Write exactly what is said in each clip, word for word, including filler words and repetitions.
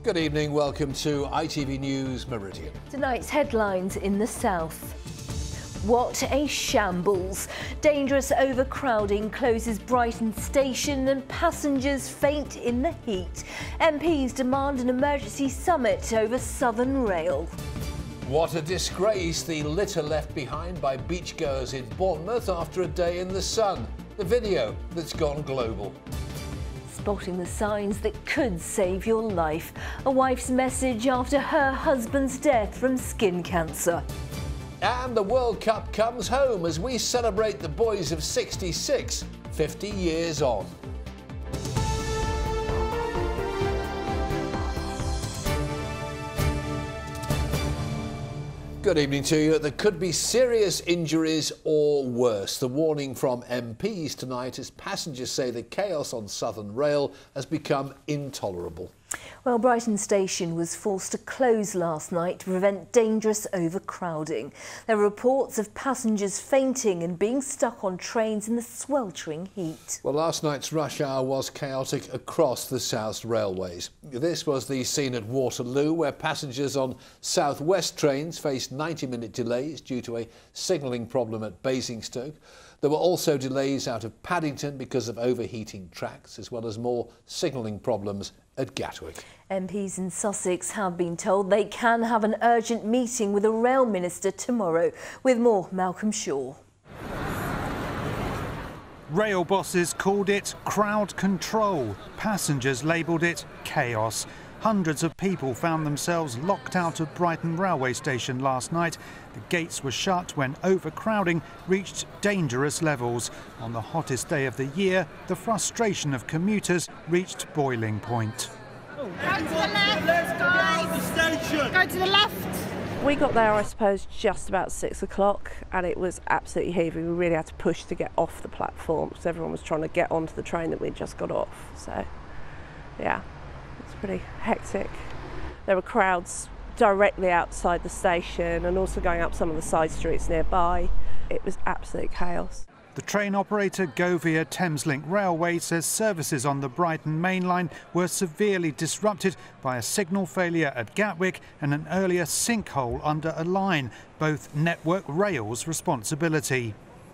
Good evening, welcome to I T V News Meridian. Tonight's headlines in the south. What a shambles. Dangerous overcrowding closes Brighton station and passengers faint in the heat. M Ps demand an emergency summit over Southern Rail. What a disgrace, the litter left behind by beachgoers in Bournemouth after a day in the sun. The video that's gone global. Spotting the signs that could save your life. A wife's message after her husband's death from skin cancer. And the World Cup comes home as we celebrate the boys of sixty-six, fifty years on. Good evening to you. There could be serious injuries or worse. The warning from M Ps tonight as passengers say the chaos on Southern Rail has become intolerable. Well, Brighton Station was forced to close last night to prevent dangerous overcrowding. There were reports of passengers fainting and being stuck on trains in the sweltering heat. Well, last night's rush hour was chaotic across the South Railways. This was the scene at Waterloo, where passengers on South West trains faced ninety minute delays due to a signalling problem at Basingstoke. There were also delays out of Paddington because of overheating tracks, as well as more signalling problems at Gatwick. M Ps in Sussex have been told they can have an urgent meeting with a rail minister tomorrow. With more, Malcolm Shaw. Rail bosses called it crowd control. Passengers labelled it chaos. Hundreds of people found themselves locked out of Brighton railway station last night. The gates were shut when overcrowding reached dangerous levels. On the hottest day of the year, the frustration of commuters reached boiling point. Go to the left, guys. Go to the left. We got there, I suppose, just about six o'clock, and it was absolutely heavy. We really had to push to get off the platform because everyone was trying to get onto the train that we'd just got off. So, yeah. It's pretty hectic. There were crowds directly outside the station and also going up some of the side streets nearby. It was absolute chaos. The train operator Govia Thameslink Railway says services on the Brighton main line were severely disrupted by a signal failure at Gatwick and an earlier sinkhole under a line, both Network Rail's responsibility.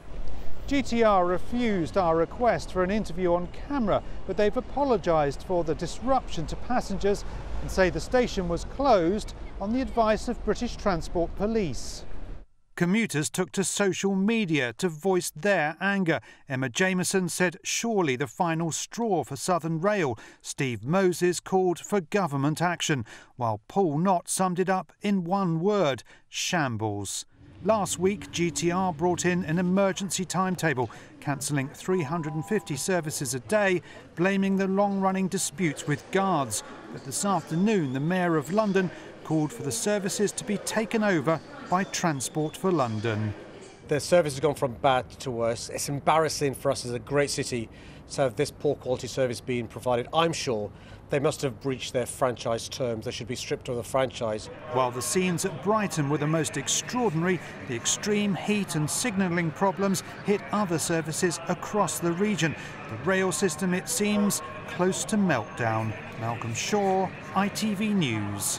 G T R refused our request for an interview on camera, but they've apologised for the disruption to passengers and say the station was closed on the advice of British Transport Police. Commuters took to social media to voice their anger. Emma Jameson said surely the final straw for Southern Rail. Steve Moses called for government action, while Paul Knott summed it up in one word: shambles. Last week, G T R brought in an emergency timetable, cancelling three hundred fifty services a day, blaming the long-running disputes with guards. But this afternoon, the Mayor of London called for the services to be taken over by Transport for London. The service has gone from bad to worse. It's embarrassing for us as a great city to have this poor quality service being provided. I'm sure they must have breached their franchise terms. They should be stripped of the franchise. While the scenes at Brighton were the most extraordinary, the extreme heat and signalling problems hit other services across the region. The rail system, it seems, close to meltdown. Malcolm Shaw, I T V News.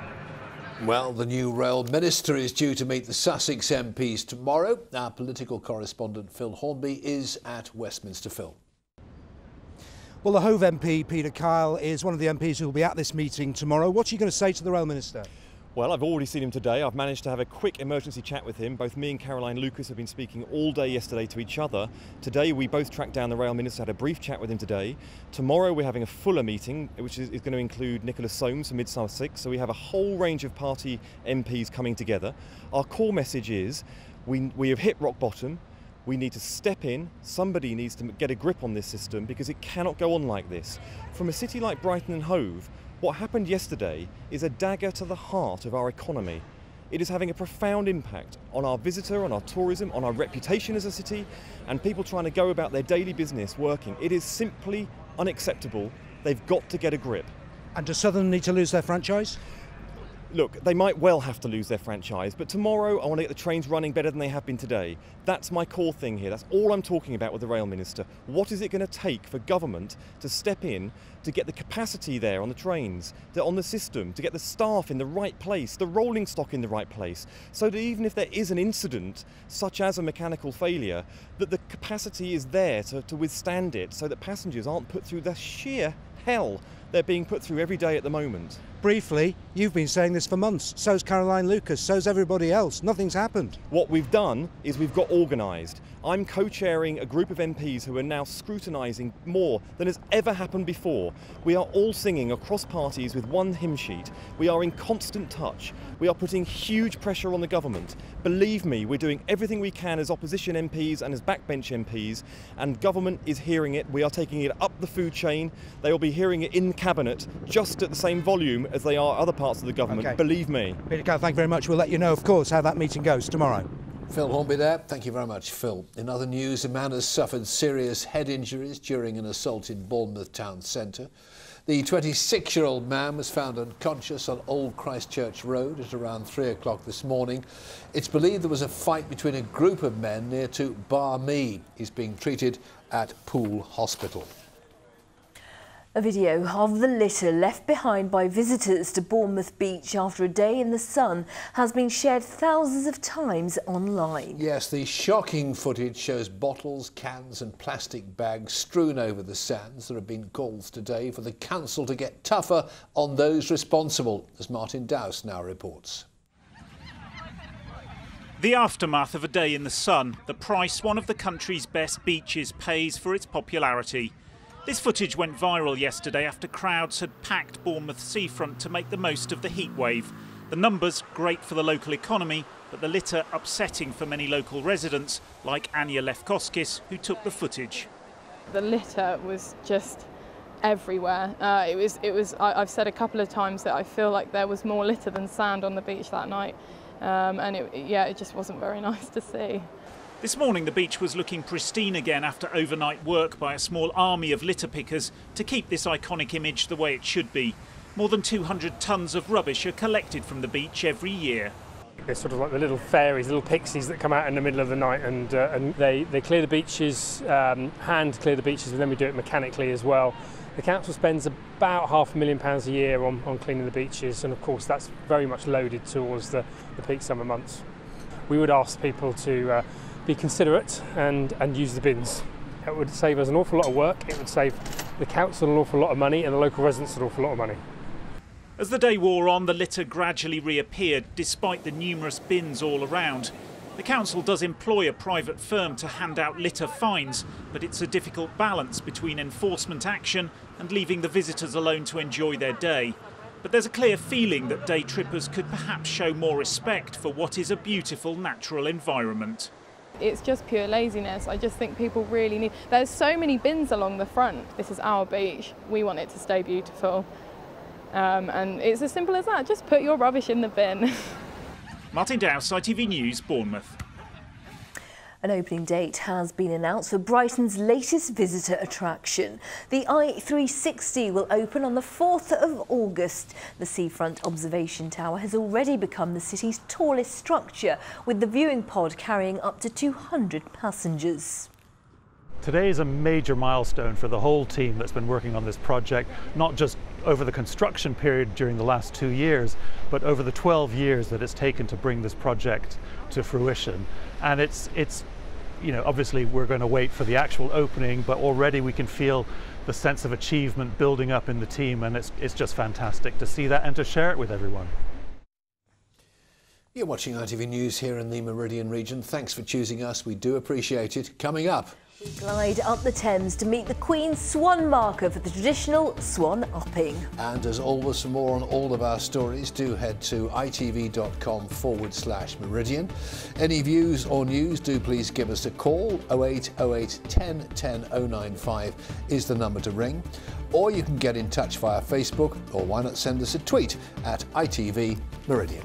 Well, the new rail minister is due to meet the Sussex M Ps tomorrow. Our political correspondent Phil Hornby is at Westminster. Phil. Well, the Hove M P, Peter Kyle, is one of the M Ps who will be at this meeting tomorrow. What's he going to say to the Rail Minister? Well, I've already seen him today. I've managed to have a quick emergency chat with him. Both me and Caroline Lucas have been speaking all day yesterday to each other. Today, we both tracked down the Rail Minister, had a brief chat with him today. Tomorrow, we're having a fuller meeting, which is, is going to include Nicholas Soames from Mid-Sussex. So we have a whole range of party M Ps coming together. Our core message is we, we have hit rock bottom. We need to step in. Somebody needs to get a grip on this system because it cannot go on like this. From a city like Brighton and Hove, what happened yesterday is a dagger to the heart of our economy. It is having a profound impact on our visitor, on our tourism, on our reputation as a city, and people trying to go about their daily business working. It is simply unacceptable. They've got to get a grip. And does Southern need to lose their franchise? look, they might well have to lose their franchise, but tomorrow I want to get the trains running better than they have been today. That's my core thing here. That's all I'm talking about with the Rail Minister. What is it going to take for government to step in to get the capacity there on the trains, to, on the system, to get the staff in the right place, the rolling stock in the right place, so that even if there is an incident, such as a mechanical failure, that the capacity is there to, to withstand it, so that passengers aren't put through the sheer hell they're being put through every day at the moment. Briefly, you've been saying this for months. So's Caroline Lucas, so's everybody else. Nothing's happened. What we've done is we've got organised. I'm co-chairing a group of M Ps who are now scrutinising more than has ever happened before. We are all singing across parties with one hymn sheet. We are in constant touch. We are putting huge pressure on the government. Believe me, we're doing everything we can as opposition M Ps and as backbench M Ps, and government is hearing it. We are taking it up the food chain. They will be hearing it in Cabinet just at the same volume as they are other parts of the government. Okay. Believe me. Peter Kyle, thank you very much. We'll let you know, of course, how that meeting goes tomorrow. Phil Hornby there. Thank you very much, Phil. In other news, a man has suffered serious head injuries during an assault in Bournemouth town centre. The twenty-six-year-old man was found unconscious on Old Christchurch Road at around three o'clock this morning. It's believed there was a fight between a group of men near to Bar Me. He's being treated at Poole Hospital. A video of the litter left behind by visitors to Bournemouth Beach after a day in the sun has been shared thousands of times online. Yes, the shocking footage shows bottles, cans and plastic bags strewn over the sands. There have been calls today for the council to get tougher on those responsible, as Martin Dowse now reports. The aftermath of a day in the sun, the price one of the country's best beaches pays for its popularity. This footage went viral yesterday after crowds had packed Bournemouth seafront to make the most of the heat wave. The numbers great for the local economy, but the litter upsetting for many local residents, like Anya Lefkoskis, who took the footage. The litter was just everywhere. Uh, it was, it was. I, I've said a couple of times that I feel like there was more litter than sand on the beach that night, um, and it, yeah, it just wasn't very nice to see. This morning the beach was looking pristine again after overnight work by a small army of litter pickers to keep this iconic image the way it should be. More than two hundred tonnes of rubbish are collected from the beach every year. They're sort of like the little fairies, little pixies that come out in the middle of the night, and, uh, and they, they clear the beaches, um, hand clear the beaches, and then we do it mechanically as well. The council spends about half a million pounds a year on, on cleaning the beaches, and of course that's very much loaded towards the, the peak summer months. We would ask people to uh, be considerate and, and use the bins. It would save us an awful lot of work, it would save the council an awful lot of money and the local residents an awful lot of money. As the day wore on, the litter gradually reappeared despite the numerous bins all around. The council does employ a private firm to hand out litter fines, but it's a difficult balance between enforcement action and leaving the visitors alone to enjoy their day. But there's a clear feeling that day trippers could perhaps show more respect for what is a beautiful natural environment. It's just pure laziness. I just think people really need... There's so many bins along the front. This is our beach. We want it to stay beautiful. Um, and it's as simple as that. Just put your rubbish in the bin. Martin Dowse, I T V News, Bournemouth. An opening date has been announced for Brighton's latest visitor attraction. The I three sixty will open on the fourth of August. The seafront observation tower has already become the city's tallest structure, with the viewing pod carrying up to two hundred passengers. Today is a major milestone for the whole team that's been working on this project, not just over the construction period during the last two years, but over the twelve years that it's taken to bring this project to fruition. And it's, it's, you know, obviously we're going to wait for the actual opening, but already we can feel the sense of achievement building up in the team, and it's, it's just fantastic to see that and to share it with everyone. You're watching I T V News here in the Meridian region. Thanks for choosing us. We do appreciate it. Coming up, we glide up the Thames to meet the Queen's Swan marker for the traditional swan upping. And as always, for more on all of our stories, do head to itv.com forward slash Meridian. Any views or news, do please give us a call. oh eight oh eight, ten, ten, oh nine five is the number to ring. Or you can get in touch via Facebook, or why not send us a tweet at I T V Meridian.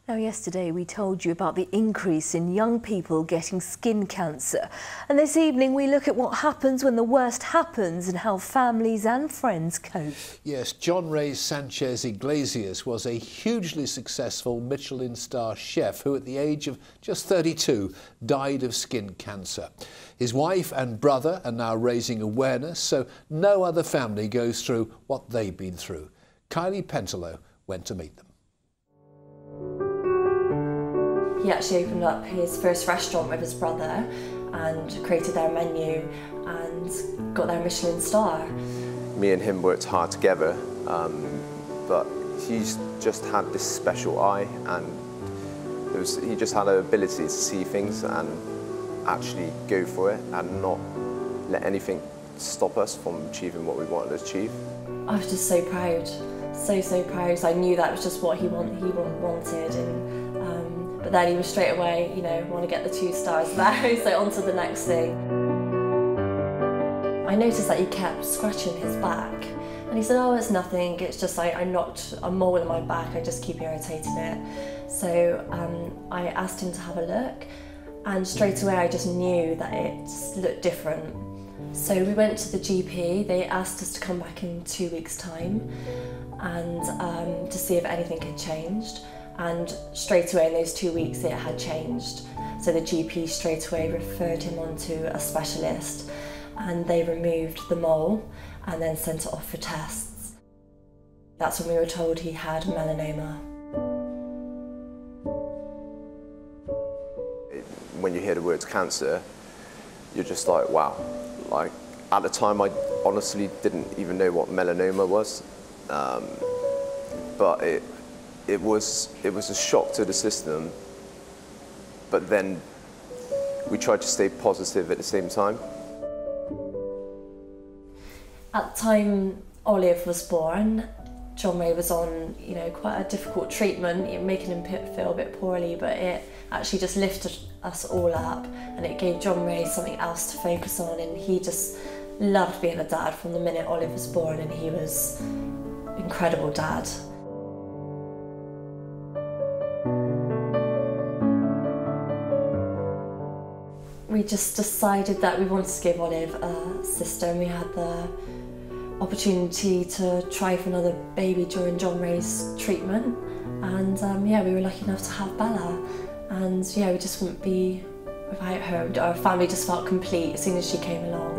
Now, yesterday we told you about the increase in young people getting skin cancer. And this evening we look at what happens when the worst happens and how families and friends cope. Yes, John Ray Sanchez Iglesias was a hugely successful Michelin star chef who at the age of just thirty-two died of skin cancer. His wife and brother are now raising awareness so no other family goes through what they've been through. Kylie Pentelow went to meet them. He actually opened up his first restaurant with his brother and created their menu and got their Michelin star. Me and him worked hard together, um, but he's just had this special eye, and it was, he just had an ability to see things and actually go for it and not let anything stop us from achieving what we wanted to achieve. I was just so proud, so, so proud, because I knew that was just what he, want, he wanted. And, um, But then he was straight away, you know, want to get the two stars there, so on to the next thing. I noticed that he kept scratching his back, and he said, oh, it's nothing, it's just I, I knocked a mole in my back, I just keep irritating it. So um, I asked him to have a look, and straight away I just knew that it looked different. So we went to the G P, they asked us to come back in two weeks' time, and um, to see if anything had changed. And straight away in those two weeks it had changed. So the G P straight away referred him on to a specialist, and they removed the mole and then sent it off for tests. That's when we were told he had melanoma. When you hear the words cancer, you're just like, wow. Like, at the time I honestly didn't even know what melanoma was, um, but it It was, it was a shock to the system, but then we tried to stay positive at the same time. At the time Olive was born, John Ray was on, you know, quite a difficult treatment, making him feel a bit poorly, but it actually just lifted us all up, and it gave John Ray something else to focus on, and he just loved being a dad from the minute Olive was born, and he was an incredible dad. We just decided that we wanted to give Olive a sister, and we had the opportunity to try for another baby during John Ray's treatment. And um, yeah, we were lucky enough to have Bella. And yeah, we just wouldn't be without her. Our family just felt complete as soon as she came along.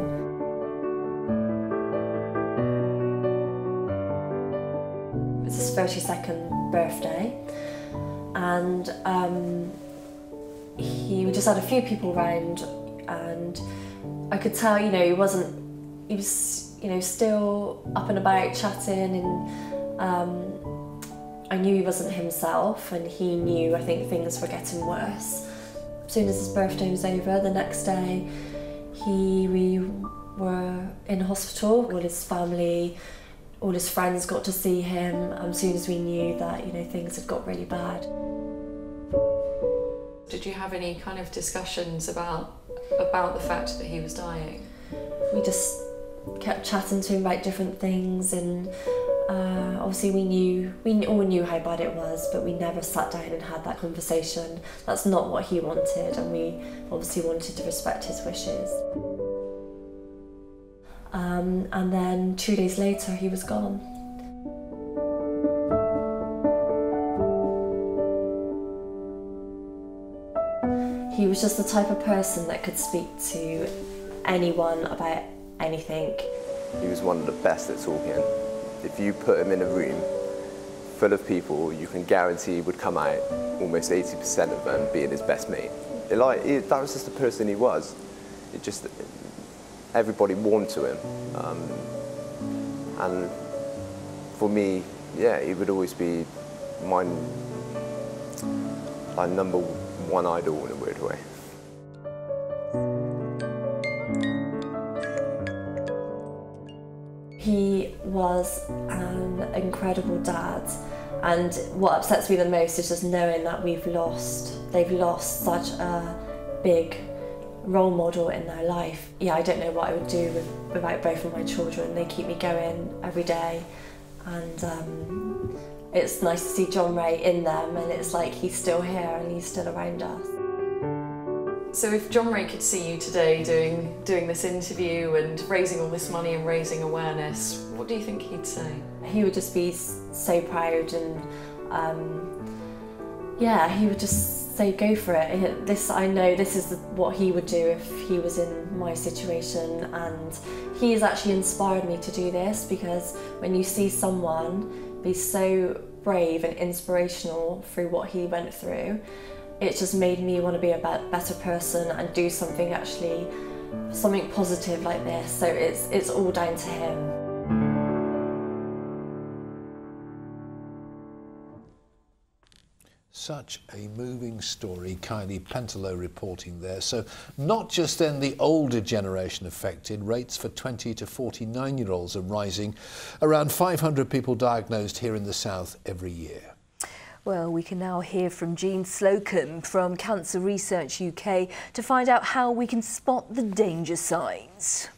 It was his thirty-second birthday, and um, he we just had a few people around, and I could tell, you know, he wasn't, he was, you know, still up and about chatting, and um, I knew he wasn't himself, and he knew, I think, things were getting worse. As soon as his birthday was over, the next day, he, we were in hospital. All his family, all his friends got to see him as soon as we knew that, you know, things had got really bad. Did you have any kind of discussions about about the fact that he was dying? We just kept chatting to him about different things, and uh, obviously we knew we all knew how bad it was, but we never sat down and had that conversation. That's not what he wanted, and we obviously wanted to respect his wishes. Um, and then two days later, he was gone. He was just the type of person that could speak to anyone about anything. He was one of the best at talking. If you put him in a room full of people, you can guarantee he would come out, almost eighty percent of them being his best mate. It, like, it, that was just the person he was. It just, everybody warmed to him. Um, and for me, yeah, he would always be my, my number one idol in a weird way. He was an incredible dad, and what upsets me the most is just knowing that we've lost, they've lost such a big role model in their life. Yeah, I don't know what I would do with, without both of my children. They keep me going every day, and um, It's nice to see John Ray in them, and it's like he's still here and he's still around us. So if John Ray could see you today doing doing this interview and raising all this money and raising awareness, what do you think he'd say? He would just be so proud, and um, yeah, he would just say go for it. This, I know this is what he would do if he was in my situation, and he has actually inspired me to do this, because when you see someone be so brave and inspirational through what he went through, it just made me want to be a better person and do something actually, something positive like this. So it's, it's all down to him. Such a moving story, Kylie Pentelow reporting there. So not just then the older generation affected, rates for twenty to forty-nine year olds are rising. Around five hundred people diagnosed here in the south every year. Well, we can now hear from Jean Slocum from Cancer Research U K to find out how we can spot the danger signs.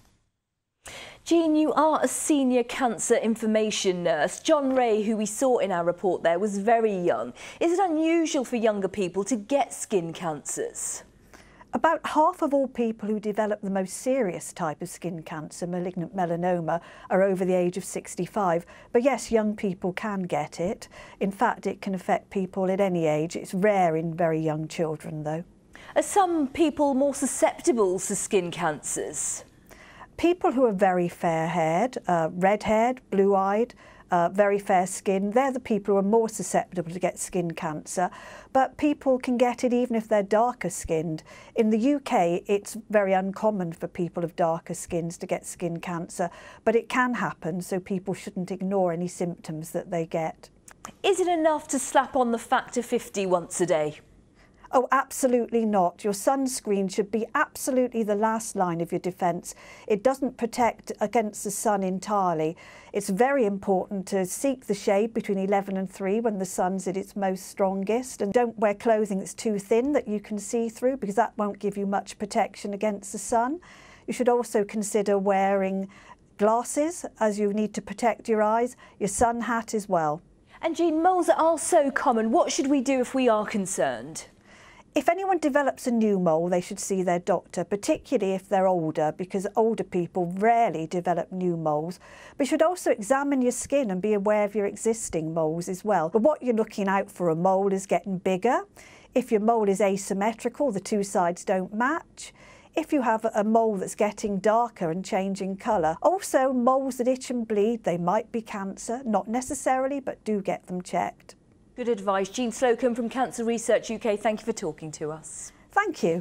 Jean, you are a senior cancer information nurse. John Ray, who we saw in our report there, was very young. Is it unusual for younger people to get skin cancers? About half of all people who develop the most serious type of skin cancer, malignant melanoma, are over the age of sixty-five. But yes, young people can get it. In fact, it can affect people at any age. It's rare in very young children, though. Are some people more susceptible to skin cancers? People who are very fair-haired, uh, red-haired, blue-eyed, uh, very fair skin, they're the people who are more susceptible to get skin cancer. But people can get it even if they're darker skinned. In the U K, it's very uncommon for people of darker skins to get skin cancer, but it can happen, so people shouldn't ignore any symptoms that they get. Is it enough to slap on the factor fifty once a day? Oh, absolutely not. Your sunscreen should be absolutely the last line of your defence. It doesn't protect against the sun entirely. It's very important to seek the shade between eleven and three when the sun's at its most strongest, and don't wear clothing that's too thin that you can see through, because that won't give you much protection against the sun. You should also consider wearing glasses, as you need to protect your eyes, your sun hat as well. And Jean, moles are so common. What should we do if we are concerned? If anyone develops a new mole, they should see their doctor, particularly if they're older, because older people rarely develop new moles. But you should also examine your skin and be aware of your existing moles as well. But what you're looking out for a mole is getting bigger. If your mole is asymmetrical, the two sides don't match. If you have a mole that's getting darker and changing colour. Also, moles that itch and bleed, they might be cancer, not necessarily, but do get them checked. Good advice. Jean Slocum from Cancer Research U K, thank you for talking to us. Thank you.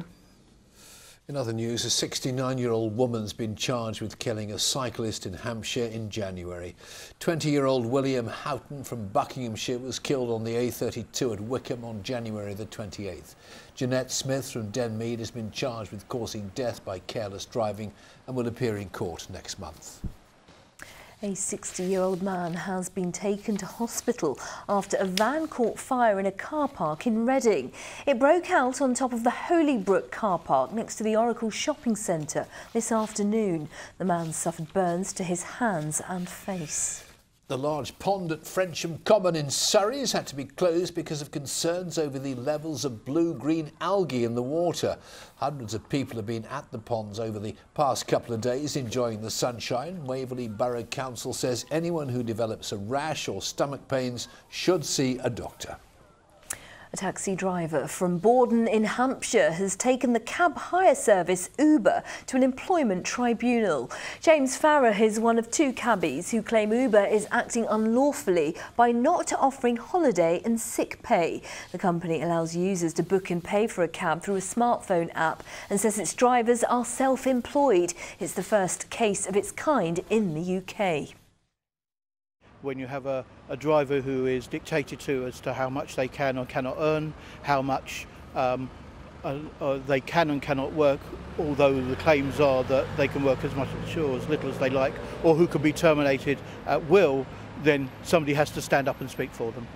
In other news, a sixty-nine year old woman's been charged with killing a cyclist in Hampshire in January. twenty year old William Houghton from Buckinghamshire was killed on the A thirty-two at Wickham on January the twenty-eighth. Jeanette Smith from Denmead has been charged with causing death by careless driving and will appear in court next month. A sixty year old man has been taken to hospital after a van caught fire in a car park in Reading. It broke out on top of the Holybrook car park next to the Oracle shopping centre this afternoon. The man suffered burns to his hands and face. The large pond at Frensham Common in Surrey has had to be closed because of concerns over the levels of blue-green algae in the water. Hundreds of people have been at the ponds over the past couple of days enjoying the sunshine. Waverley Borough Council says anyone who develops a rash or stomach pains should see a doctor. A taxi driver from Borden in Hampshire has taken the cab hire service Uber to an employment tribunal. James Farrer is one of two cabbies who claim Uber is acting unlawfully by not offering holiday and sick pay. The company allows users to book and pay for a cab through a smartphone app and says its drivers are self-employed. It's the first case of its kind in the U K. When you have a, a driver who is dictated to as to how much they can or cannot earn, how much um, uh, uh, they can and cannot work, although the claims are that they can work as much or as little as they like, or who can be terminated at will, then somebody has to stand up and speak for them.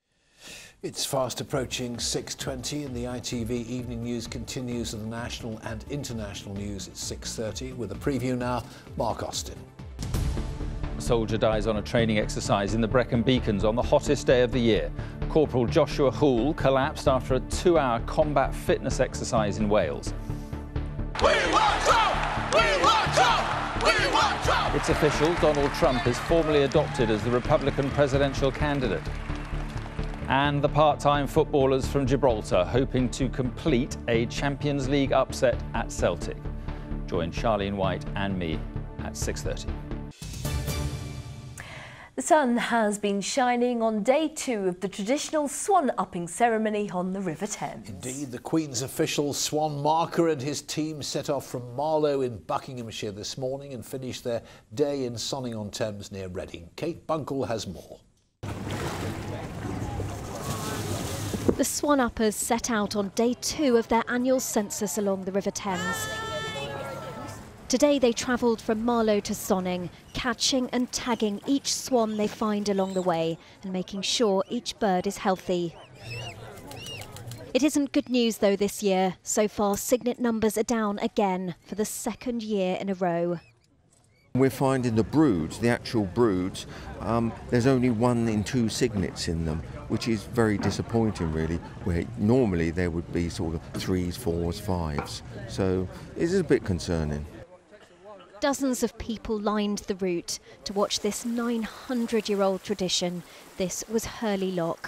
It's fast approaching six twenty and the I T V Evening News continues with the national and international news at six thirty. With a preview now, Mark Austin. soldier dies on a training exercise in the Brecon Beacons on the hottest day of the year. Corporal Joshua Hoole collapsed after a two-hour combat fitness exercise in Wales. We want Trump! We want Trump! We want Trump! It's official, Donald Trump is formally adopted as the Republican presidential candidate. And the part-time footballers from Gibraltar hoping to complete a Champions League upset at Celtic. Join Charlene White and me at six thirty. The sun has been shining on day two of the traditional swan-upping ceremony on the River Thames. Indeed, the Queen's official swan marker and his team set off from Marlow in Buckinghamshire this morning and finished their day in Sonning-on-Thames near Reading. Kate Bunkle has more. The swan-uppers set out on day two of their annual census along the River Thames. Today they travelled from Marlow to Sonning, catching and tagging each swan they find along the way and making sure each bird is healthy. It isn't good news though this year. So far, cygnet numbers are down again for the second year in a row. We're finding the broods, the actual broods, um, there's only one in two cygnets in them, which is very disappointing really, where normally there would be sort of threes, fours, fives. So it is a bit concerning. Dozens of people lined the route to watch this nine hundred year old tradition. This was Hurley Lock.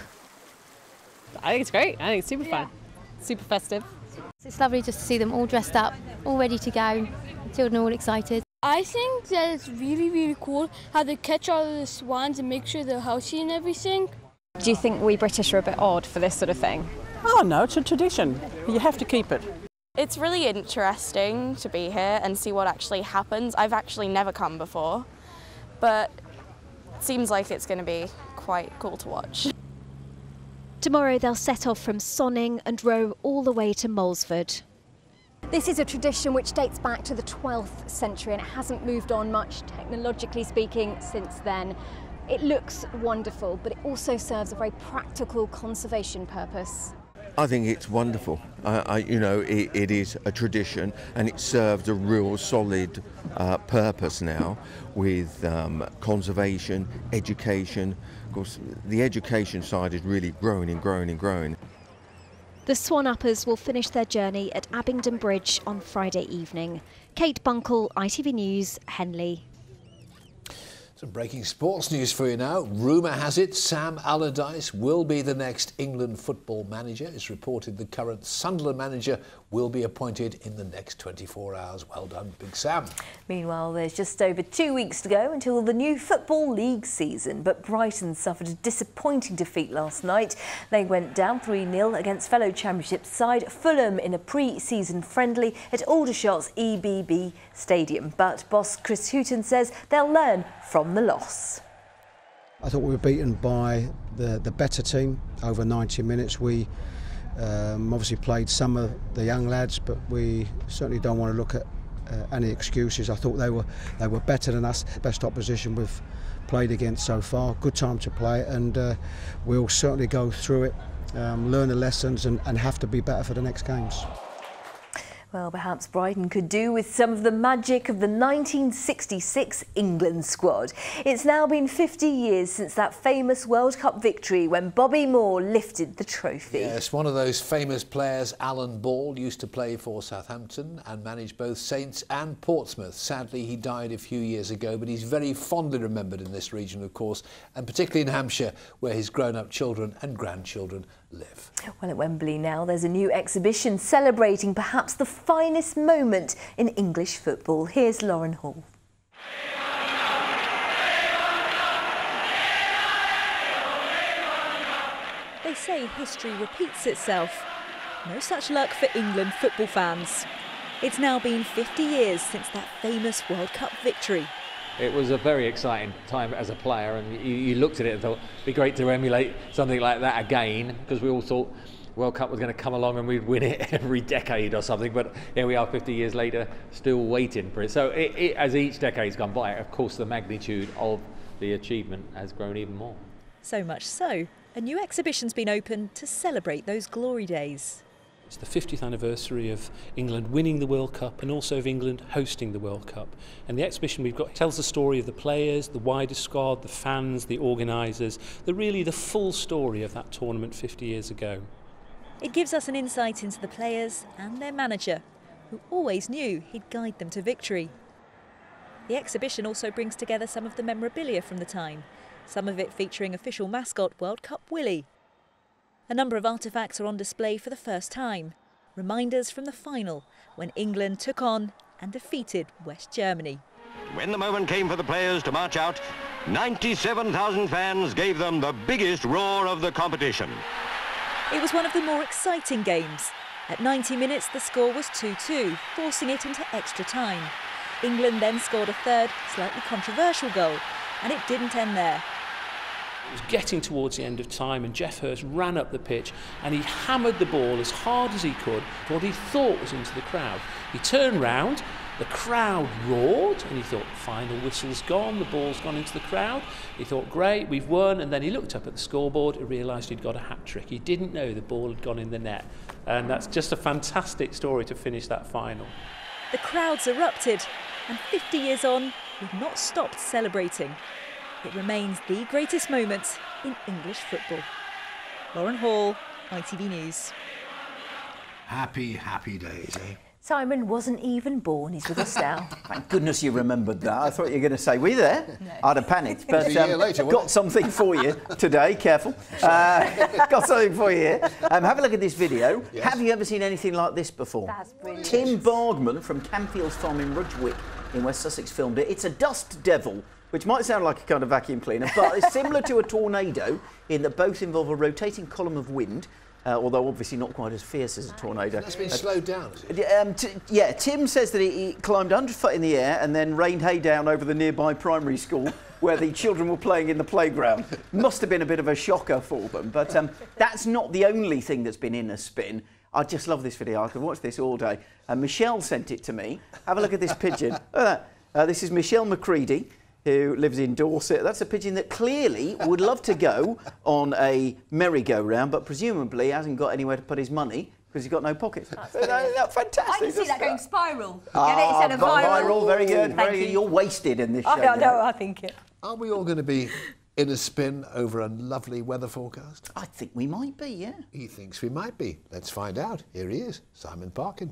I think it's great. I think it's super fun. Super festive. It's lovely just to see them all dressed up, all ready to go. Children are all excited. I think that it's really, really cool how they catch all the swans and make sure they're healthy and everything. Do you think we British are a bit odd for this sort of thing? Oh no, it's a tradition. You have to keep it. It's really interesting to be here and see what actually happens. I've actually never come before, but it seems like it's going to be quite cool to watch. Tomorrow they'll set off from Sonning and row all the way to Molesford. This is a tradition which dates back to the twelfth century and it hasn't moved on much, technologically speaking, since then. It looks wonderful, but it also serves a very practical conservation purpose. I think it's wonderful. I, I, you know, it, it is a tradition and it serves a real solid uh, purpose now with um, conservation, education. Of course, the education side is really growing and growing and growing. The swan-uppers will finish their journey at Abingdon Bridge on Friday evening. Kate Bunkle, I T V News, Henley. Some breaking sports news for you now. Rumour has it Sam Allardyce will be the next England football manager. It's reported the current Sunderland manager will be appointed in the next twenty-four hours. Well done, Big Sam. Meanwhile, there's just over two weeks to go until the new Football League season, but Brighton suffered a disappointing defeat last night. They went down three nil against fellow Championship side Fulham in a pre-season friendly at Aldershot's E B B Stadium. But boss Chris Hughton says they'll learn from the loss. I thought we were beaten by the, the better team over ninety minutes. We um, obviously played some of the young lads, but we certainly don't want to look at uh, any excuses. I thought they were they were better than us, best opposition we've played against so far. Good time to play it, and uh, we'll certainly go through it, um, learn the lessons and, and have to be better for the next games. Well, perhaps Brighton could do with some of the magic of the nineteen sixty-six England squad. It's now been fifty years since that famous World Cup victory when Bobby Moore lifted the trophy. Yes, one of those famous players, Alan Ball, used to play for Southampton and manage both Saints and Portsmouth. Sadly, he died a few years ago, but he's very fondly remembered in this region, of course, and particularly in Hampshire, where his grown-up children and grandchildren live. Well, at Wembley now, there's a new exhibition celebrating perhaps the finest moment in English football. Here's Lauren Hall. They say history repeats itself. No such luck for England football fans. It's now been fifty years since that famous World Cup victory. It was a very exciting time as a player, and you, you looked at it and thought it'd be great to emulate something like that again, because we all thought World Cup was going to come along and we'd win it every decade or something, but here we are fifty years later still waiting for it. So it, it, as each decade's gone by, of course the magnitude of the achievement has grown even more. So much so, a new exhibition's been opened to celebrate those glory days. It's the fiftieth anniversary of England winning the World Cup and also of England hosting the World Cup. And the exhibition we've got tells the story of the players, the wider squad, the fans, the organisers, the really the full story of that tournament fifty years ago. It gives us an insight into the players and their manager, who always knew he'd guide them to victory. The exhibition also brings together some of the memorabilia from the time, some of it featuring official mascot World Cup Willie. A number of artefacts are on display for the first time, reminders from the final when England took on and defeated West Germany. When the moment came for the players to march out, ninety-seven thousand fans gave them the biggest roar of the competition. It was one of the more exciting games. At ninety minutes, the score was two two, forcing it into extra time. England then scored a third, slightly controversial goal, and it didn't end there. It was getting towards the end of time and Geoff Hurst ran up the pitch and he hammered the ball as hard as he could, what he thought was into the crowd. He turned round, the crowd roared and he thought, final whistle's gone, the ball's gone into the crowd. He thought, great, we've won, and then he looked up at the scoreboard and realised he'd got a hat-trick. He didn't know the ball had gone in the net, and that's just a fantastic story to finish that final. The crowds erupted, and fifty years on, we've not stopped celebrating. It remains the greatest moment in English football. Lauren Hall, I T V News. Happy, happy days, eh? Simon wasn't even born. He's with us now. Thank goodness you remembered that. I thought you were going to say, were you there? No. I'd have panicked. But A year um, later, got something for you today. Careful. Uh, got something for you here. Um, have a look at this video. Yes. Have you ever seen anything like this before? That's brilliant. Tim Bargman from Camfields Farm in Rudgewick in West Sussex filmed it. It's a dust devil, which might sound like a kind of vacuum cleaner, but it's similar to a tornado in that both involve a rotating column of wind. Uh, although obviously not quite as fierce as a tornado. That's been uh, slowed down, is it? Um, t yeah, Tim says that he, he climbed one hundred foot in the air and then rained hay down over the nearby primary school where the children were playing in the playground. Must have been a bit of a shocker for them, but um, that's not the only thing that's been in a spin. I just love this video. I could watch this all day. And Michelle sent it to me. Have a look at this pigeon. Look at that. Uh, this is Michelle McCready, who lives in Dorset. That's a pigeon that clearly would love to go on a merry-go-round, but presumably hasn't got anywhere to put his money because he's got no pockets. That's that, fantastic. I can see that going spiral. Ah, Get it instead of viral. Viral, very good. Thank Very, you. you're wasted in this show. I know, you know. I think it. Are we all going to be in a spin over a lovely weather forecast? I think we might be, yeah. He thinks we might be. Let's find out. Here he is, Simon Parkin.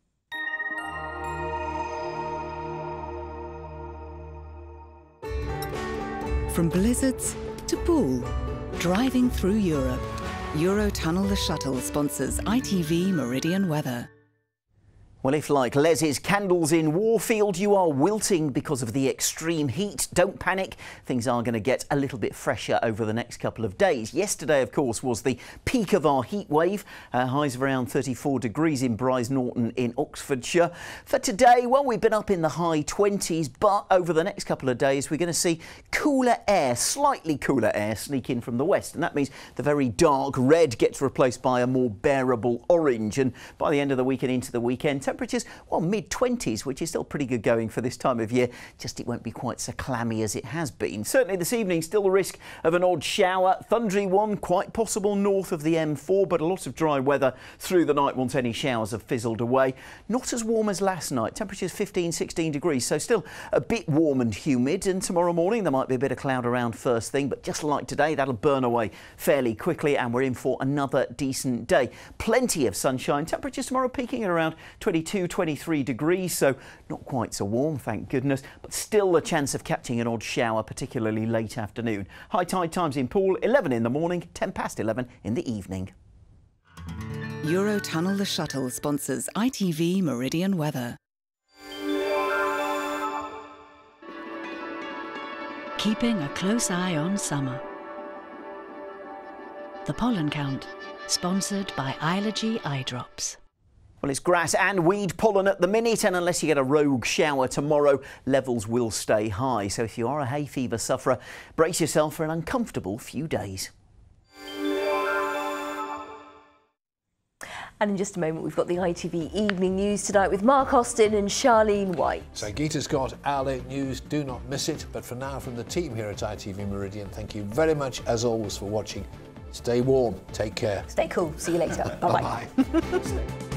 From blizzards to pool, driving through Europe. Eurotunnel the Shuttle sponsors I T V Meridian Weather. Well, if like Les's candles in Warfield, you are wilting because of the extreme heat, don't panic. Things are going to get a little bit fresher over the next couple of days. Yesterday, of course, was the peak of our heat wave. Uh, highs of around thirty-four degrees in Bryce Norton in Oxfordshire. For today, well, we've been up in the high twenties, but over the next couple of days, we're going to see cooler air, slightly cooler air sneak in from the west. And that means the very dark red gets replaced by a more bearable orange. And by the end of the week and into the weekend, temperatures, well, mid twenties, which is still pretty good going for this time of year, just it won't be quite so clammy as it has been. Certainly this evening, still the risk of an odd shower, thundery one, quite possible north of the M four, but a lot of dry weather through the night once any showers have fizzled away. Not as warm as last night, temperatures fifteen, sixteen degrees, so still a bit warm and humid, and tomorrow morning there might be a bit of cloud around first thing, but just like today, that'll burn away fairly quickly, and we're in for another decent day. Plenty of sunshine, temperatures tomorrow peaking at around twenty-two, twenty-three degrees, so not quite so warm, thank goodness, but still a chance of catching an odd shower, particularly late afternoon. High tide times in Poole, eleven in the morning, ten past eleven in the evening. Eurotunnel the Shuttle sponsors I T V Meridian Weather. Keeping a close eye on summer. The Pollen Count, sponsored by Ilogy Eye Drops. Well, it's grass and weed pollen at the minute, and unless you get a rogue shower tomorrow, levels will stay high. So if you are a hay fever sufferer, brace yourself for an uncomfortable few days. And in just a moment, we've got the I T V Evening News tonight with Mark Austin and Charlene White. So Geeta's got our late news. Do not miss it. But for now, from the team here at I T V Meridian, thank you very much, as always, for watching. Stay warm. Take care. Stay cool. See you later. Bye-bye. Bye-bye.